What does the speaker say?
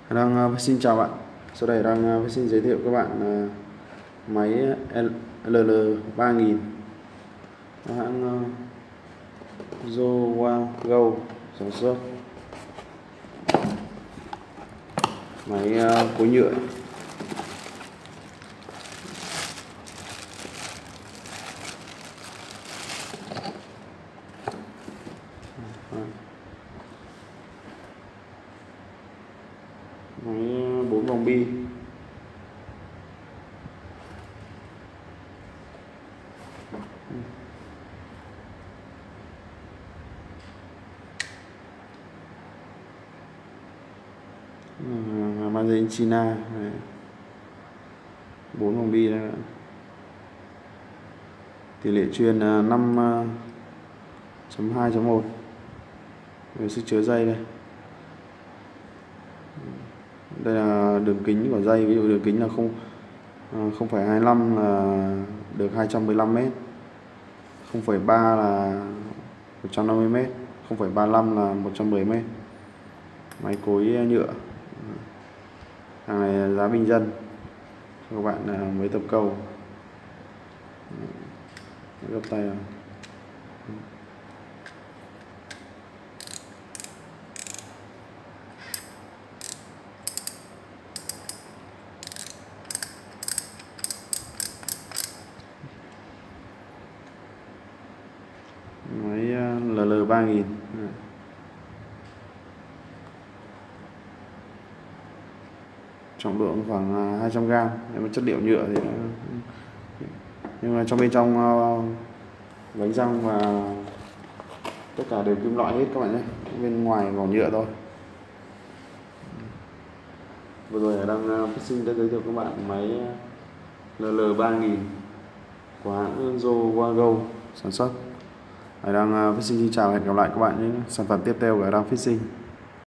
Xin chào bạn. Sau đây đang xin giới thiệu các bạn máy LL3000 hãng Zowago sản xuất. Máy khối nhựa. Máy 4 vòng bi. Made in China. 4 vòng bi đây. Tỷ lệ truyền 5.2.1 về sức chứa dây đây. Đây là đường kính của dây, ví dụ đường kính là 0,25 là được 215 m, 0,3 là 150 m, 0,35 là 110 m. Máy cối nhựa. Hàng này giá bình dân cho các bạn mới tập cầu. Gấp tay nào. Máy LL3000. Trọng lượng khoảng 200g. Nếu mà chất liệu nhựa thì nhưng mà bên trong bánh răng và tất cả đều kim loại hết các bạn nhé, bên ngoài vỏ nhựa thôi. Vừa rồi đang Fishing đã giới thiệu các bạn máy LL3000 của hãng Zowago sản xuất. Đang Fishing xin chào và hẹn gặp lại các bạn những sản phẩm tiếp theo của đang Fishing.